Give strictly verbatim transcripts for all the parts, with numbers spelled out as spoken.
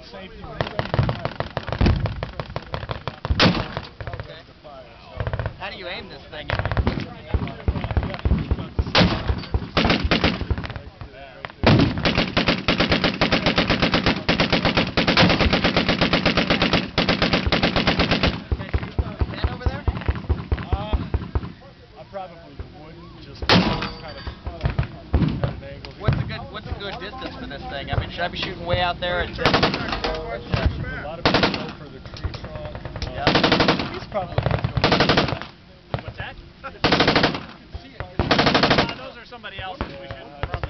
safety. Okay. How do you aim this thing? Probably wouldn't, just kind of at an angle. What's a good What's a good distance for this thing? I mean, should I be shooting way out there? At yeah, a lot of people go for the tree trunk. Um, yeah. He's probably going. What's that? uh, those are somebody else's. We should probably.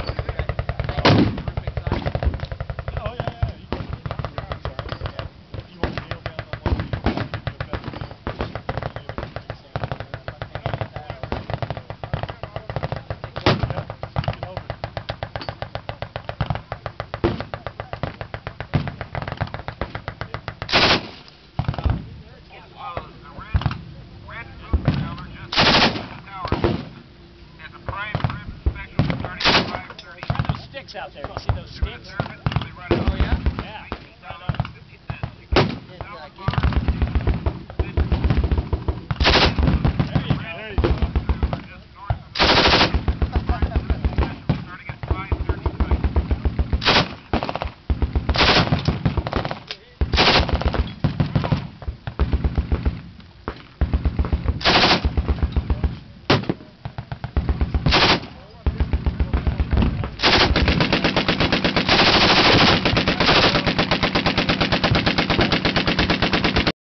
Oh yeah, yeah. You can. If you want to nail down the one, you can get the better view. Out there, you see those sticks?